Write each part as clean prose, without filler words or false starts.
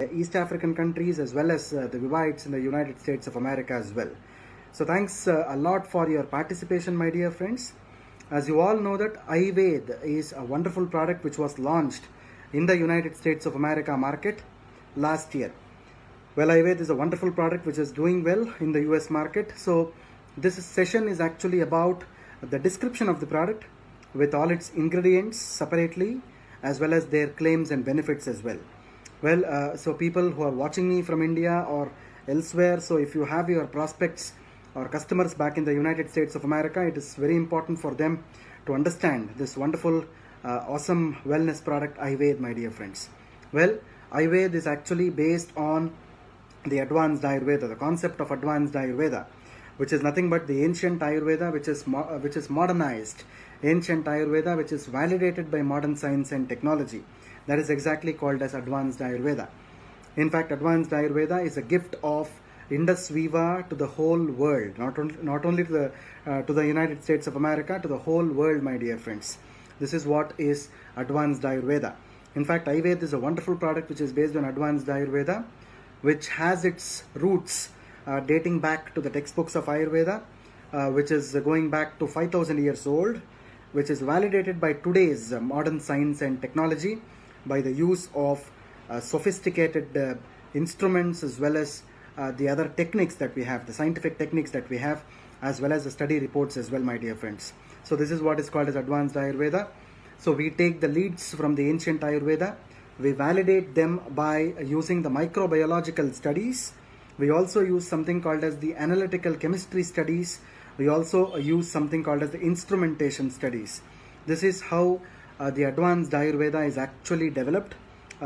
East African countries as well as the Vivites in the United States of America as well. So thanks a lot for your participation, my dear friends. As you all know that iVed is a wonderful product which was launched in the United States of America market last year. Well, iVed is a wonderful product which is doing well in the US market. So this session is actually about the description of the product with all its ingredients separately as well as their claims and benefits as well. Well, so people who are watching me from India or elsewhere, so if you have your prospects or customers back in the United States of America, it is very important for them to understand this wonderful, awesome wellness product iVed, my dear friends. Well, iVed is actually based on the advanced Ayurveda, the concept of advanced Ayurveda, which is nothing but the ancient Ayurveda, which is modernized ancient Ayurveda, which is validated by modern science and technology. That is exactly called as advanced Ayurveda. In fact, advanced Ayurveda is a gift of Indus Viva to the whole world, not only to the United States of America, to the whole world, my dear friends. This is what is advanced Ayurveda. In fact, iVed is a wonderful product which is based on advanced Ayurveda, which has its roots dating back to the textbooks of Ayurveda, which is going back to 5,000 years old, which is validated by today's modern science and technology by the use of sophisticated instruments as well as the other techniques that we have, the scientific techniques that we have, as well as the study reports as well, my dear friends. So this is what is called as advanced Ayurveda. So we take the leads from the ancient Ayurveda, we validate them by using the microbiological studies. We also use something called as the analytical chemistry studies. We also use something called as the instrumentation studies. This is how the advanced Ayurveda is actually developed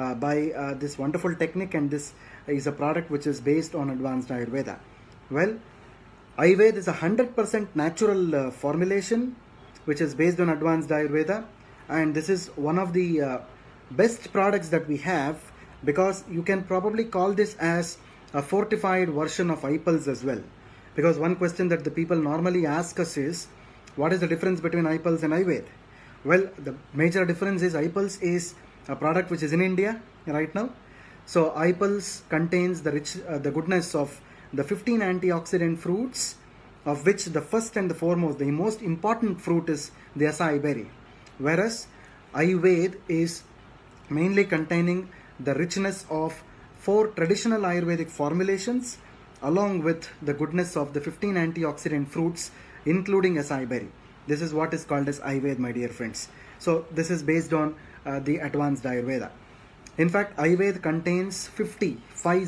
by this wonderful technique, and this is a product which is based on advanced Ayurveda. Well, iVed is a 100% natural formulation which is based on advanced Ayurveda, and this is one of the best products that we have, because you can probably call this as a fortified version of iPulse as well. Because one question that the people normally ask us is, what is the difference between iPulse and iVed? Well, the major difference is iPulse is a product which is in India right now. So iPulse contains the goodness of the 15 antioxidant fruits, of which the first and the foremost, the most important fruit is the acai berry. Whereas iVed is mainly containing the richness of 4 traditional Ayurvedic formulations along with the goodness of the 15 antioxidant fruits, including acai berry. This is what is called as iVed, my dear friends. So this is based on the advanced Ayurveda. In fact, iVed contains 50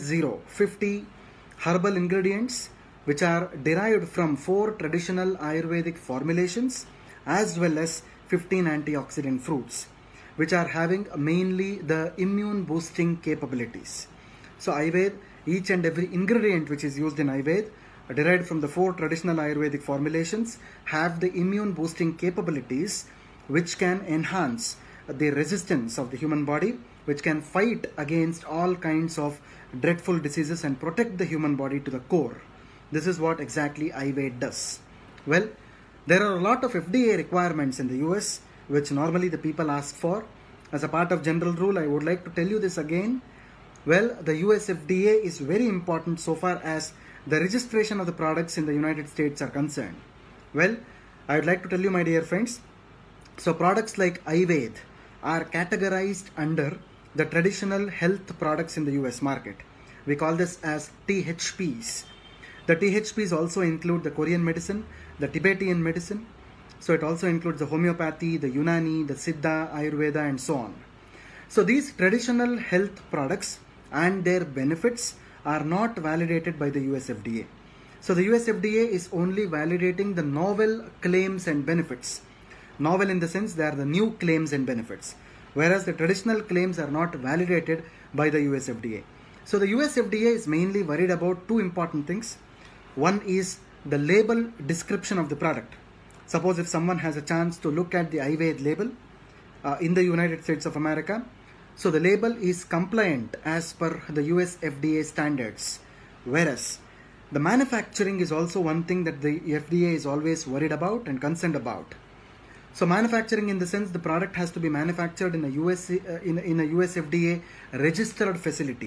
herbal ingredients which are derived from 4 traditional Ayurvedic formulations as well as 15 antioxidant fruits, which are having mainly the immune boosting capabilities. So iVed, each and every ingredient which is used in iVed derived from the 4 traditional Ayurvedic formulations have the immune boosting capabilities which can enhance the resistance of the human body, which can fight against all kinds of dreadful diseases and protect the human body to the core. This is what exactly iVed does. Well, there are a lot of FDA requirements in the US which normally the people ask for. As a part of general rule, I would like to tell you this again. Well, the US FDA is very important so far as the registration of the products in the United States are concerned. Well, I would like to tell you, my dear friends, so products like iVed are categorized under the traditional health products in the US market. We call this as THPs. The THPs also include the Korean medicine, the Tibetan medicine. So it also includes the homeopathy, the Unani, the Siddha, Ayurveda, and so on. So these traditional health products and their benefits are not validated by the US FDA. So the US FDA is only validating the novel claims and benefits. Novel in the sense they are the new claims and benefits, whereas the traditional claims are not validated by the US FDA. So the US FDA is mainly worried about 2 important things. One is the label description of the product. Suppose if someone has a chance to look at the iVed label in the United States of America, so the label is compliant as per the US FDA standards, whereas the manufacturing is also one thing that the FDA is always worried about and concerned about. So manufacturing in the sense the product has to be manufactured in a US FDA registered facility.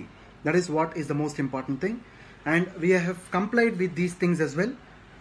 That is what is the most important thing. And we have complied with these things as well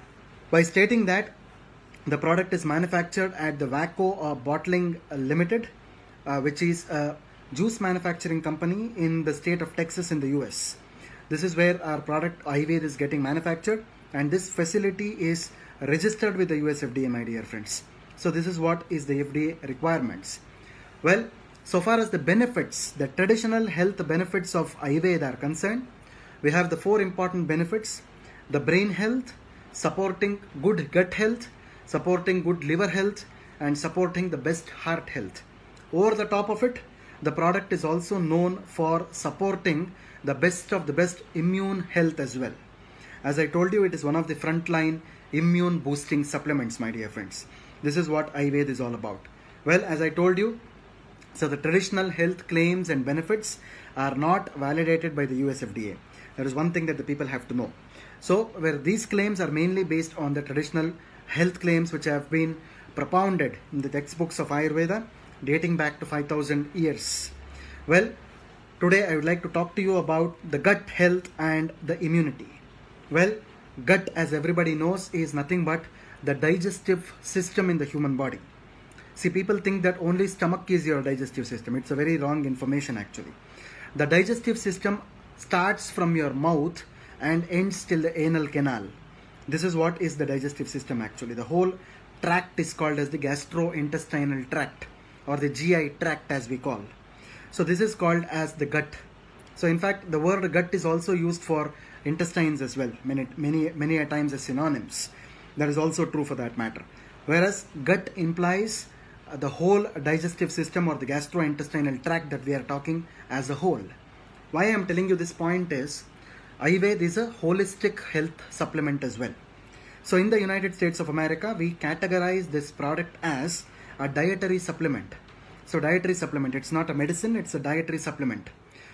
by stating that the product is manufactured at the Vaco Bottling Limited, which is a juice manufacturing company in the state of Texas in the US. This is where our product Ayurved is getting manufactured, and this facility is registered with the US FDA, my dear friends. So this is what is the FDA requirements. Well, so far as the benefits, the traditional health benefits of Ayurveda are concerned, we have the 4 important benefits: the brain health, supporting good gut health, supporting good liver health, and supporting the best heart health. Over the top of it, the product is also known for supporting the best of the best immune health as well. As I told you, it is one of the frontline immune boosting supplements, my dear friends. This is what Ayurveda is all about. Well, as I told you, so the traditional health claims and benefits are not validated by the US FDA. That is one thing that the people have to know. So where these claims are mainly based on the traditional health claims which have been propounded in the textbooks of Ayurveda dating back to 5000 years. Well, today I would like to talk to you about the gut health and the immunity. Well, gut, as everybody knows, is nothing but the digestive system in the human body. See, people think that only stomach is your digestive system. It's a very wrong information actually. The digestive system starts from your mouth and ends till the anal canal. This is what is the digestive system actually. The whole tract is called as the gastrointestinal tract, or the GI tract as we call. So this is called as the gut. So in fact, the word gut is also used for intestines as well, many a times as synonyms. That is also true for that matter. Whereas gut implies the whole digestive system or the gastrointestinal tract that we are talking as a whole. Why I am telling you this point is, Ayurveda is a holistic health supplement as well. So in the United States of America, we categorize this product as a dietary supplement. So dietary supplement, it's not a medicine, it's a dietary supplement.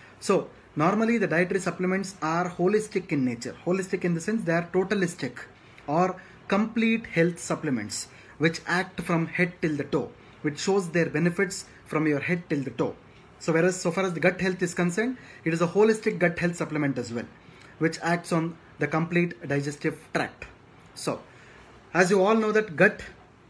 So normally the dietary supplements are holistic in nature. Holistic in the sense they are totalistic or complete health supplements which act from head till the toe, which shows their benefits from your head till the toe. So whereas so far as the gut health is concerned, it is a holistic gut health supplement as well, which acts on the complete digestive tract. So as you all know that gut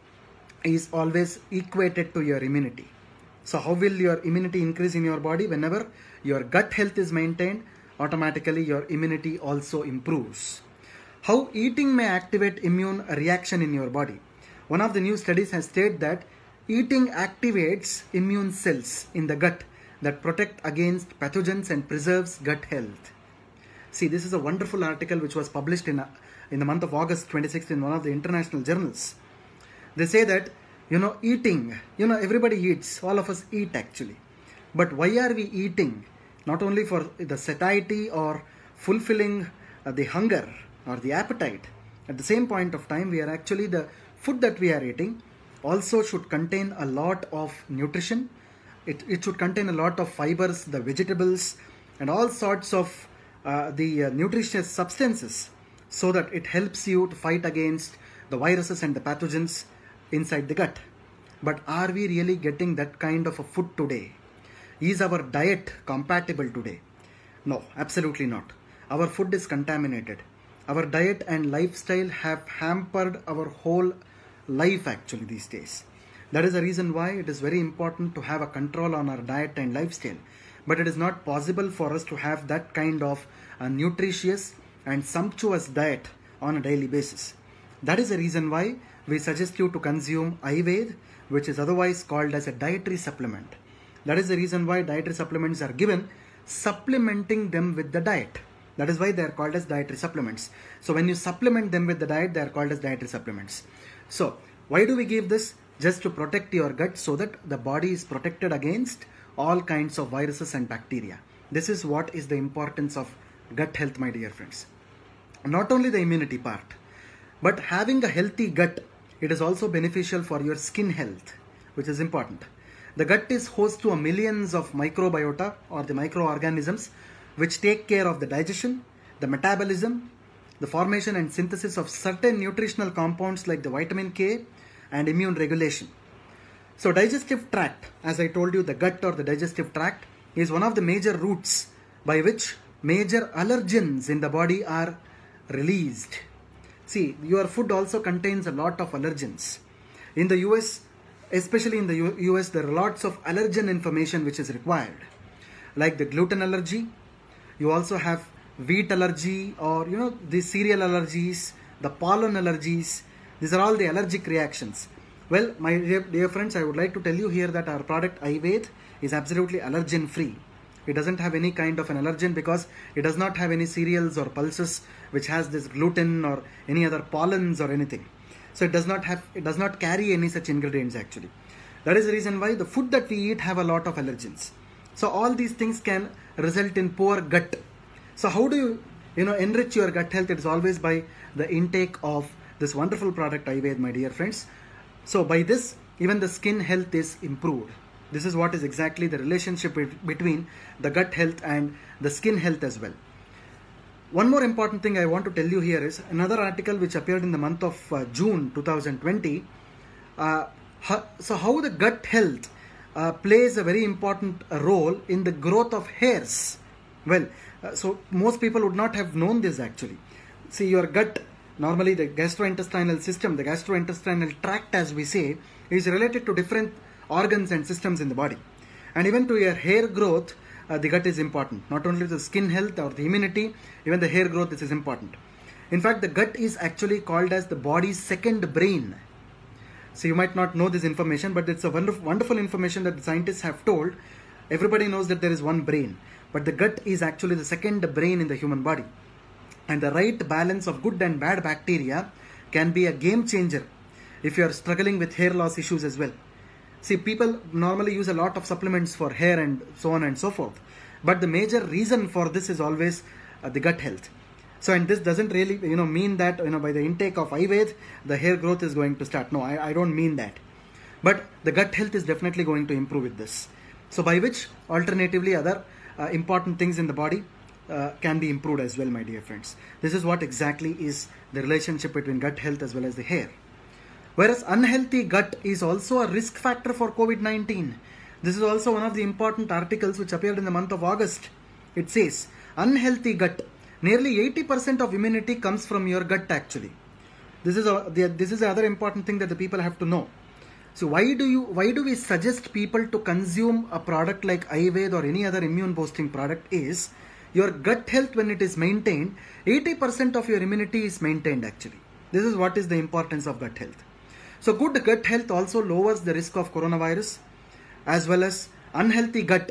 is always equated to your immunity. So how will your immunity increase in your body? Whenever your gut health is maintained, automatically your immunity also improves. How eating may activate immune reaction in your body. One of the new studies has stated that eating activates immune cells in the gut that protect against pathogens and preserves gut health. See, this is a wonderful article which was published in the month of August 26th in one of the international journals. They say that, eating, everybody eats, all of us eat actually. But why are we eating? Not only for the satiety or fulfilling the hunger or the appetite. At the same point of time, we are actually, the food that we are eating also should contain a lot of nutrition. It should contain a lot of fibers, the vegetables, and all sorts of the nutritious substances, so that it helps you to fight against the viruses and the pathogens inside the gut. But are we really getting that kind of a food today? Is our diet compatible today? No, absolutely not. Our food is contaminated. Our diet and lifestyle have hampered our whole life actually these days. That is the reason why it is very important to have a control on our diet and lifestyle. But it is not possible for us to have that kind of a nutritious and sumptuous diet on a daily basis. That is the reason why we suggest you to consume Ayurveda, which is otherwise called as a dietary supplement. That is the reason why dietary supplements are given, supplementing them with the diet. That is why they are called as dietary supplements. So when you supplement them with the diet, they are called as dietary supplements. So why do we give this? Just to protect your gut so that the body is protected against all kinds of viruses and bacteria. This is what is the importance of gut health, my dear friends. Not only the immunity part, but having a healthy gut, it is also beneficial for your skin health, which is important. The gut is host to millions of microbiota or the microorganisms which take care of the digestion, the metabolism, the formation and synthesis of certain nutritional compounds like the vitamin K and immune regulation. So digestive tract, as I told you, the gut or the digestive tract is one of the major routes by which major allergens in the body are released. See, your food also contains a lot of allergens. In the US, especially in the US, there are lots of allergen information which is required, like the gluten allergy. You also have wheat allergy, or the cereal allergies, the pollen allergies. These are all the allergic reactions. Well, my dear friends, I would like to tell you here that our product Ayurved is absolutely allergen free. It doesn't have any kind of an allergen because it does not have any cereals or pulses which has this gluten or any other pollens or anything. So it does not carry any such ingredients actually. That is the reason why the food that we eat have a lot of allergens. So all these things can result in poor gut. So how do you enrich your gut health? It is always by the intake of this wonderful product Ayurved, my dear friends. So by this, even the skin health is improved. This is what is exactly the relationship between the gut health and the skin health as well. One more important thing I want to tell you here is another article which appeared in the month of June 2020. So how the gut health plays a very important role in the growth of hairs. Well, so most people would not have known this actually. See, your gut, normally the gastrointestinal system, the gastrointestinal tract as we say, is related to different organs and systems in the body. And even to your hair growth, the gut is important. Not only the skin health or the immunity, even the hair growth, this is important. In fact, the gut is actually called as the body's second brain. So you might not know this information, but it's a wonderful information that the scientists have told. Everybody knows that there is one brain, but the gut is actually the second brain in the human body. And the right balance of good and bad bacteria can be a game changer if you are struggling with hair loss issues as well. See, people normally use a lot of supplements for hair and so on and so forth. But the major reason for this is always the gut health. So, and this doesn't really, mean that, by the intake of Ayurved, the hair growth is going to start. No, I don't mean that. But the gut health is definitely going to improve with this. So, by which, alternatively, other important things in the body can be improved as well, my dear friends. This is what exactly is the relationship between gut health as well as the hair. Whereas unhealthy gut is also a risk factor for COVID-19. This is also one of the important articles which appeared in the month of August. It says, unhealthy gut. Nearly 80% of immunity comes from your gut actually. This is the other important thing that the people have to know. So why do we suggest people to consume a product like Ayurved or any other immune boosting product is, your gut health, when it is maintained, 80% of your immunity is maintained actually. This is what is the importance of gut health. So good gut health also lowers the risk of coronavirus, as well as unhealthy gut.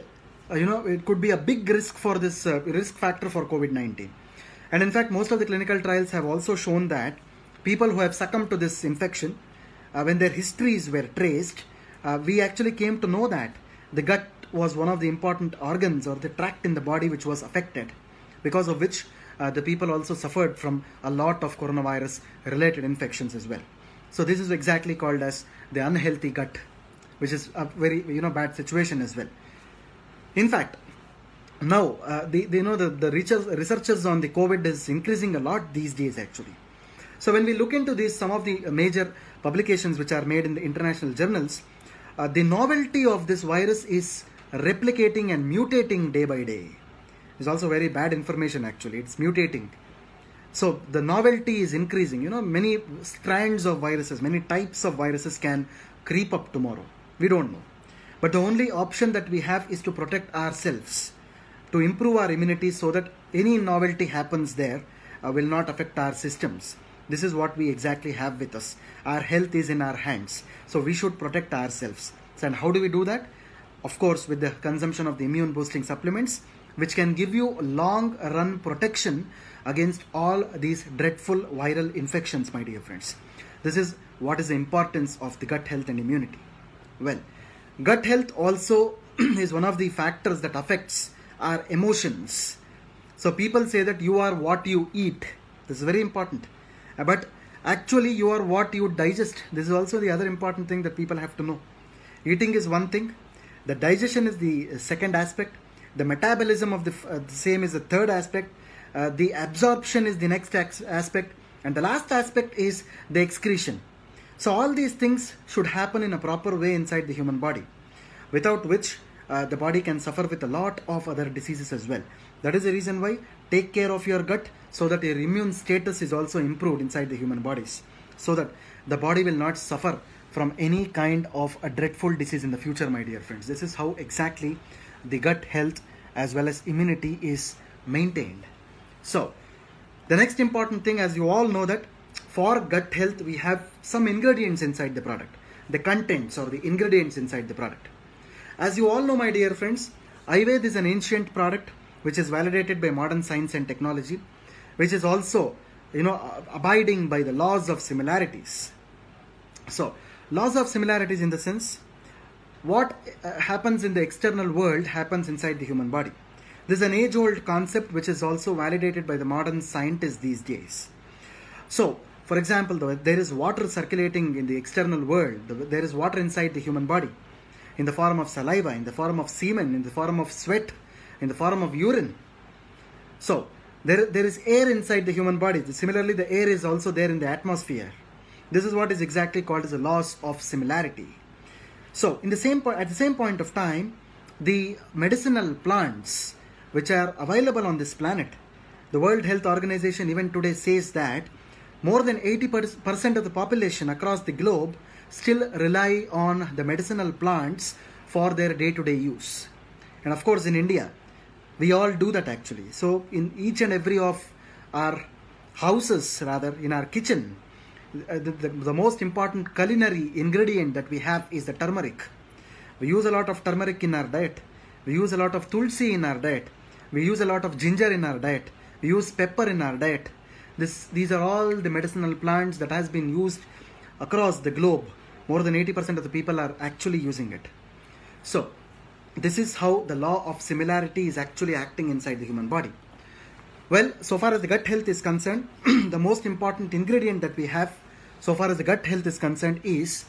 It could be a big risk for this risk factor for COVID-19. And in fact, most of the clinical trials have also shown that people who have succumbed to this infection, when their histories were traced, we actually came to know that the gut was one of the important organs or the tract in the body which was affected, because of which the people also suffered from a lot of coronavirus related infections as well. So this is exactly called as the unhealthy gut, which is a very bad situation as well. In fact, now the researchers on the COVID is increasing a lot these days actually. So when we look into this, some of the major publications which are made in the international journals, the novelty of this virus is replicating and mutating day by day. It's also very bad information actually. It's mutating. So the novelty is increasing. Many strands of viruses, many types of viruses can creep up tomorrow. We don't know. But the only option that we have is to protect ourselves, to improve our immunity so that any novelty happens there will not affect our systems. This is what we exactly have with us. Our health is in our hands. So we should protect ourselves. So, and how do we do that? Of course, with the consumption of the immune boosting supplements, which can give you long run protection against all these dreadful viral infections, my dear friends. This is what is the importance of the gut health and immunity. Well, gut health also is one of the factors that affects our emotions. So people say that you are what you eat. This is very important. But actually you are what you digest. This is also the other important thing that people have to know. Eating is one thing. The digestion is the second aspect. The metabolism of the same is the third aspect. The absorption is the next aspect. And the last aspect is the excretion. So all these things should happen in a proper way inside the human body, without which the body can suffer with a lot of other diseases as well. That is the reason why take care of your gut so that your immune status is also improved inside the human bodies, so that the body will not suffer from any kind of a dreadful disease in the future, my dear friends. This is how exactly the gut health as well as immunity is maintained. So the next important thing, as you all know, that for gut health we have some ingredients inside the product, the contents or the ingredients inside the product. As you all know, my dear friends, Ayurveda is an ancient product which is validated by modern science and technology, which is also, abiding by the laws of similarities. So laws of similarities in the sense, what happens in the external world happens inside the human body. This is an age-old concept which is also validated by the modern scientists these days. So, for example, there is water circulating in the external world. There is water inside the human body in the form of saliva, in the form of semen, in the form of sweat, in the form of urine. So, there is air inside the human body. Similarly, the air is also there in the atmosphere. This is what is exactly called as the laws of similarity. So, at the same point of time, the medicinal plants which are available on this planet, the World Health Organization even today says that more than 80% of the population across the globe still rely on the medicinal plants for their day-to-day use. And of course in India, we all do that actually. So in each and every of our houses, rather in our kitchen, the most important culinary ingredient that we have is the turmeric. We use a lot of turmeric in our diet. We use a lot of tulsi in our diet. We use a lot of ginger in our diet. We use pepper in our diet. These are all the medicinal plants that has been used across the globe. More than 80% of the people are actually using it. So this is how the law of similarity is actually acting inside the human body. Well, so far as the gut health is concerned, the most important ingredient that we have so far as the gut health is concerned is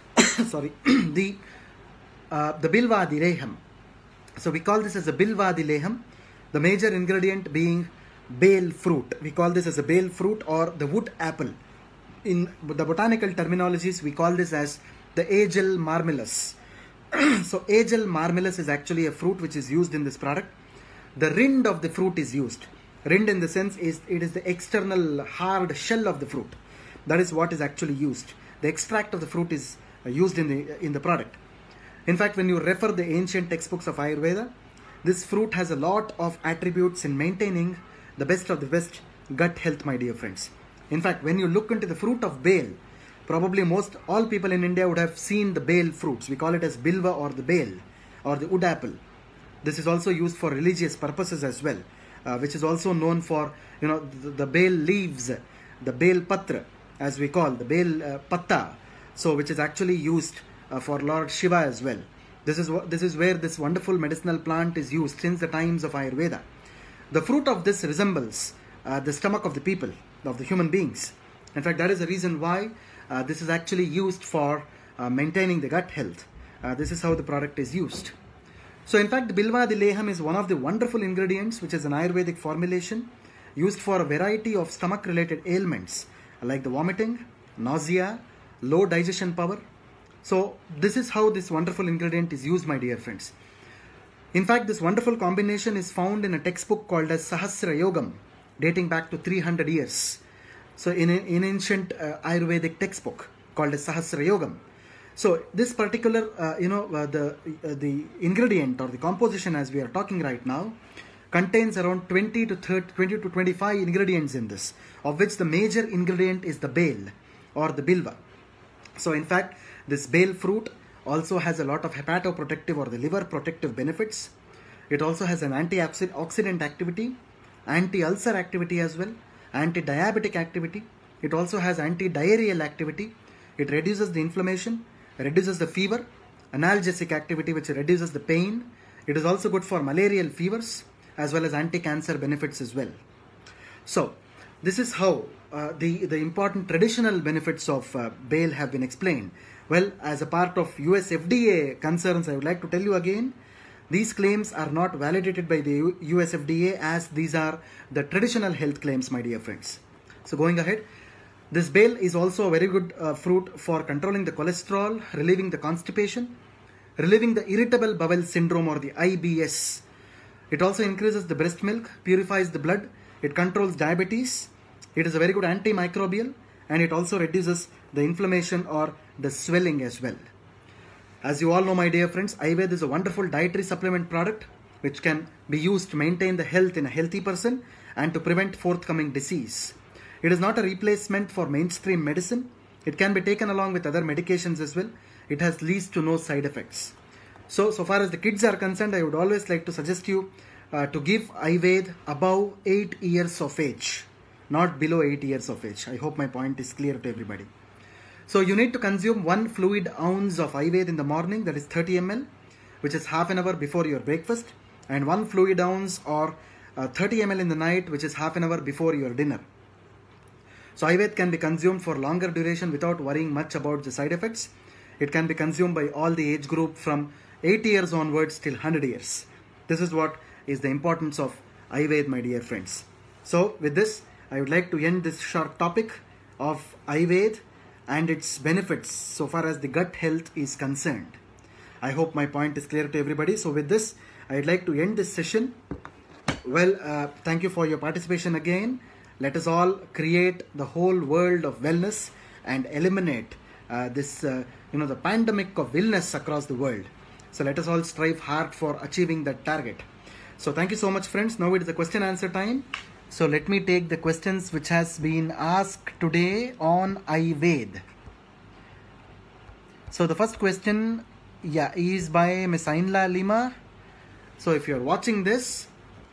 the Bilvadi Leham. So we call this as a Bilvadi Leham, the major ingredient being bale fruit. We call this as a bale fruit or the wood apple. In the botanical terminologies, we call this as the Aegel marmelis. So Aegel marmelis is actually a fruit which is used in this product. The rind of the fruit is used. Rind in the sense is it is the external hard shell of the fruit. That is what is actually used. The extract of the fruit is used in the product. In fact, when you refer the ancient textbooks of Ayurveda, this fruit has a lot of attributes in maintaining the best of the best gut health, my dear friends. In fact, when you look into the fruit of bale, probably all people in India would have seen the bale fruits. We call it as bilva or the bale or the wood apple. This is also used for religious purposes as well, which is also known for, the bale leaves, the bale patra, as we call the bale patta. So which is actually used for Lord Shiva as well. This is where this wonderful medicinal plant is used since the times of Ayurveda. The fruit of this resembles the stomach of the people, of the human beings. In fact, that is the reason why this is actually used for maintaining the gut health. This is how the product is used. So in fact, the Bilvadi Leham is one of the wonderful ingredients which is an Ayurvedic formulation used for a variety of stomach related ailments like the vomiting, nausea, low digestion power. So this is how this wonderful ingredient is used, my dear friends. In fact, this wonderful combination is found in a textbook called as Sahasra Yogam, dating back to 300 years. So in ancient Ayurvedic textbook called as Sahasra Yogam. So this particular, the ingredient or the composition as we are talking right now contains around 20 to 25 ingredients in this, of which the major ingredient is the bale or the bilva. So in fact, this bale fruit also has a lot of hepatoprotective or the liver protective benefits. It also has an antioxidant activity, anti-ulcer activity as well, anti-diabetic activity. It also has anti-diarrheal activity. It reduces the inflammation, reduces the fever, analgesic activity which reduces the pain. It is also good for malarial fevers as well as anti-cancer benefits as well. So this is how the important traditional benefits of bale have been explained. Well, as a part of US FDA concerns, I would like to tell you again, these claims are not validated by the US FDA as these are the traditional health claims, my dear friends. So going ahead, this bale is also a very good fruit for controlling the cholesterol, relieving the constipation. relieving the irritable bowel syndrome or the IBS. It also increases the breast milk, purifies the blood, it controls diabetes, it is a very good antimicrobial, and it also reduces the inflammation or the swelling as well. As you all know, my dear friends, Ayurveda is a wonderful dietary supplement product which can be used to maintain the health in a healthy person and to prevent forthcoming disease. It is not a replacement for mainstream medicine. It can be taken along with other medications as well. It has least to no side effects. So far as the kids are concerned, I would always like to suggest you to give Ayurveda above 8 years of age, not below 8 years of age. I hope my point is clear to everybody. So you need to consume 1 fluid ounce of Ayurveda in the morning, that is 30 ml, which is half an hour before your breakfast, and 1 fluid ounce or 30 ml in the night, which is half an hour before your dinner. So Ayurveda can be consumed for longer duration without worrying much about the side effects. It can be consumed by all the age group from 80 years onwards till 100 years. This is what is the importance of Ayurveda, my dear friends. So with this, I would like to end this short topic of Ayurveda and its benefits so far as the gut health is concerned. I hope my point is clear to everybody. So with this, I would like to end this session. Well, thank you for your participation again. Let us all create the whole world of wellness and eliminate the pandemic of illness across the world. So let us all strive hard for achieving that target. So thank you so much, friends. Now it is the question answer time. So let me take the questions which has been asked today on Ayurveda. So the first question, is by Miss Ainla Lima. So if you are watching this,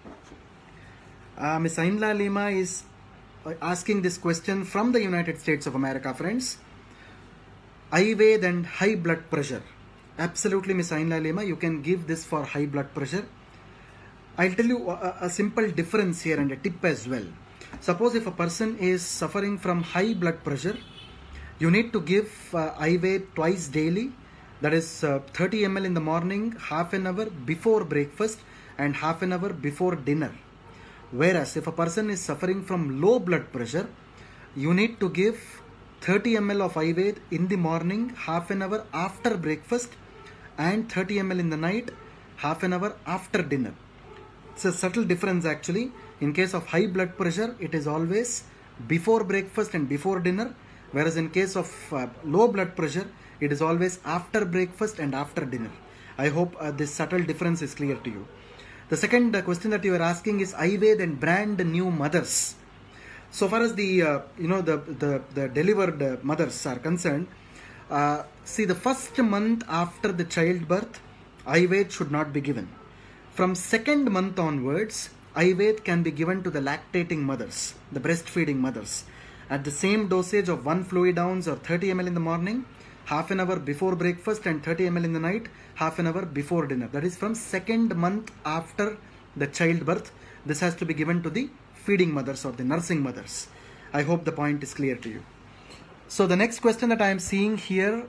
Miss Ainla Lima is asking this question from the United States of America, friends. Ayurveda and high blood pressure. Absolutely, Miss Ainla Lima, you can give this for high blood pressure. I'll tell you a simple difference here and a tip as well. Suppose if a person is suffering from high blood pressure, you need to give Ayurveda twice daily. That is 30 ml in the morning, half an hour before breakfast and half an hour before dinner. Whereas if a person is suffering from low blood pressure, you need to give 30 ml of Ayurveda in the morning, half an hour after breakfast, and 30 ml in the night, half an hour after dinner. It's a subtle difference actually. In case of high blood pressure, it is always before breakfast and before dinner, whereas in case of low blood pressure, it is always after breakfast and after dinner. I hope this subtle difference is clear to you. The second question that you are asking is Ayurveda and brand new mothers. So far as the the delivered mothers are concerned, see, the first month after the childbirth, Ayurveda should not be given. From second month onwards, Ayurveda can be given to the lactating mothers, the breastfeeding mothers, at the same dosage of 1 fluid ounce or 30 ml in the morning, half an hour before breakfast, and 30 ml in the night, half an hour before dinner. That is from second month after the childbirth. This has to be given to the feeding mothers or the nursing mothers. I hope the point is clear to you. So the next question that I am seeing here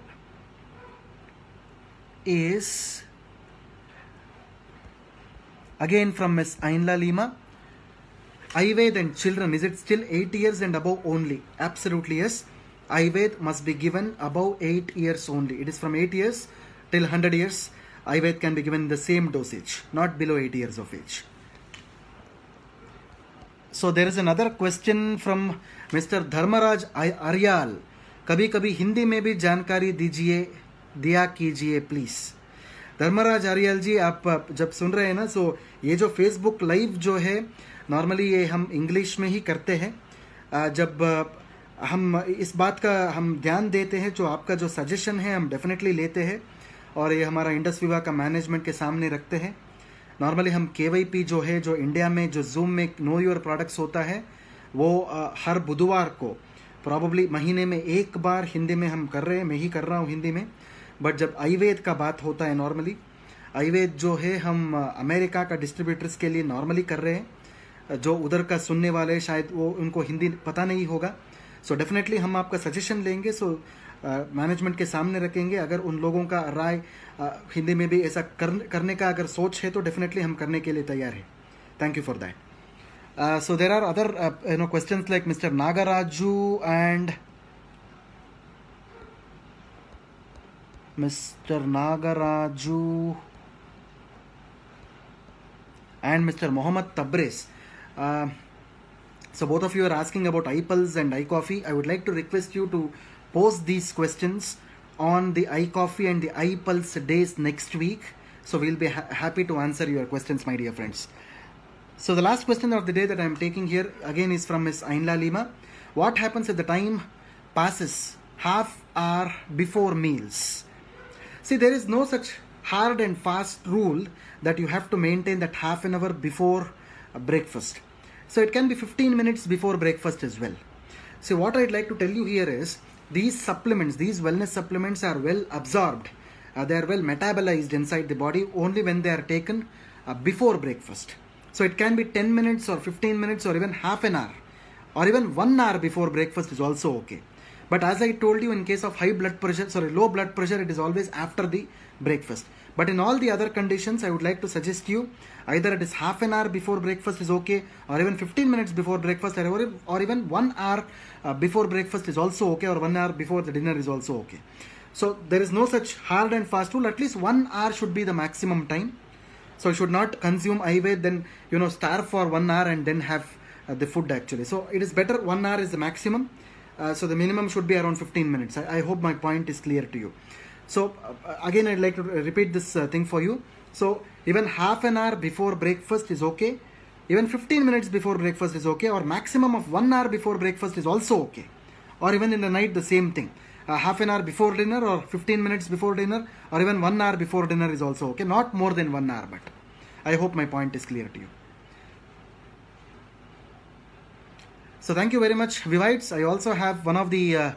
is again from Ms. Ainla Lima. Ayurveda and children, is it still 8 years and above only? Absolutely yes. Ayurveda must be given above 8 years only. It is from 8 years till 100 years. Ayurveda can be given the same dosage, not below 8 years of age. So there is another question from Mr. Dharmaraj Aryal. कभी कभी हिंदी में भी जानकारी दिया कीजिए please. Dharmaraj आर्यल जी, आप जब सुन रहे हैं ना, सो ये जो फेसबुक लाइव जो है नॉर्मली ये हम इंग्लिश में ही करते हैं. जब हम इस बात का हम ध्यान देते हैं, जो आपका जो सजेशन है हम डेफिनेटली लेते हैं और ये हमारा इंडस विभाग का मैनेजमेंट के सामने रखते हैं. नॉर्मली हम KYP जो है, जो इंडिया में जो जूम में नो योर प्रोडक्ट्स होता है, वो हर बुधवार को प्रॉबली महीने में एक बार हिंदी में हम कर रहे हैं. मैं ही कर रहा हूँ हिंदी में. बट जब आयुर्वेद का बात होता है, नॉर्मली आयुर्वेद जो है हम अमेरिका का डिस्ट्रीब्यूटर्स के लिए नॉर्मली कर रहे हैं. जो उधर का सुनने वाले शायद वो उनको हिंदी पता नहीं होगा. सो डेफिनेटली हम आपका सजेशन लेंगे. सो मैनेजमेंट के सामने रखेंगे. अगर उन लोगों का राय हिंदी में भी ऐसा करने का अगर सोच है तो डेफिनेटली हम करने के लिए तैयार है. Thank you for that. So there are other questions like Mr. Nagaraju and Mr. Nagaraju and Mr. Mohammed Tabriz. So both of you are asking about iPulse and iCoffee. I would like to request you to post these questions on the iCoffee and the iPulse days next week. So we'll be happy to answer your questions, my dear friends. So the last question of the day that I am taking here again is from Ms. Ainla Lima. What happens if the time passes half hour before meals? See, there is no such hard and fast rule that you have to maintain that half an hour before breakfast. So it can be 15 minutes before breakfast as well. So what I'd like to tell you here is these supplements, these wellness supplements are well absorbed. They are well metabolized inside the body only when they are taken before breakfast. So it can be 10 minutes or 15 minutes or even half an hour or even 1 hour before breakfast is also okay. But as I told you, in case of low blood pressure, it is always after the breakfast. But in all the other conditions, I would like to suggest you either it is half an hour before breakfast is okay, or even 15 minutes before breakfast, or even 1 hour before breakfast is also okay, or 1 hour before the dinner is also okay. So there is no such hard and fast rule. At least 1 hour should be the maximum time. So you should not consume Ayurveda, then starve for 1 hour and then have the food actually. So it is better 1 hour is the maximum. So the minimum should be around 15 minutes. I hope my point is clear to you. So again, I'd like to repeat this thing for you. So even half an hour before breakfast is okay. Even 15 minutes before breakfast is okay, or maximum of 1 hour before breakfast is also okay. Or even in the night, the same thing. Half an hour before dinner or 15 minutes before dinner or even 1 hour before dinner is also okay. Not more than 1 hour, but I hope my point is clear to you. So thank you very much, Vivites. I also have one of the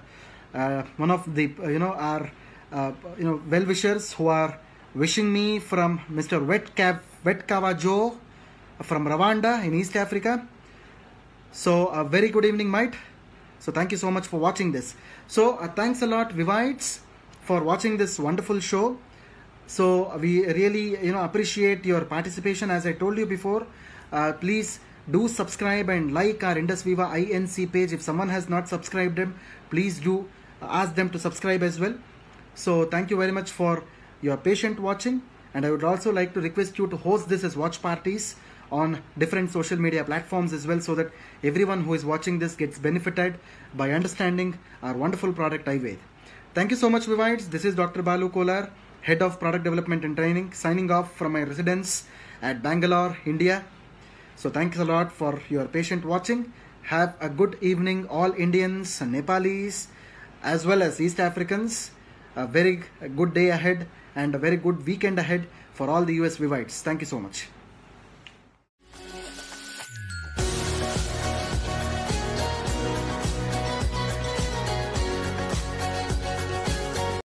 our well-wishers who are wishing me from Mr. Wetkavajo from Rwanda in East Africa. So a very good evening, mate. So thank you so much for watching this. So thanks a lot, Vivites, for watching this wonderful show. So we really appreciate your participation. As I told you before, please do subscribe and like our Indus Viva INC page. If someone has not subscribed them, please do ask them to subscribe as well. So thank you very much for your patient watching, and I would also like to request you to host this as watch parties on different social media platforms as well, so that everyone who is watching this gets benefited by understanding our wonderful product Ayurveda. Thank you so much, Vivites. This is Dr. Balu Kolar, Head of Product Development and Training, signing off from my residence at Bangalore, India. So thanks a lot for your patient watching. Have a good evening, all Indians, Nepalis, as well as East Africans. A very good day ahead and a very good weekend ahead for all the US Vivites. Thank you so much.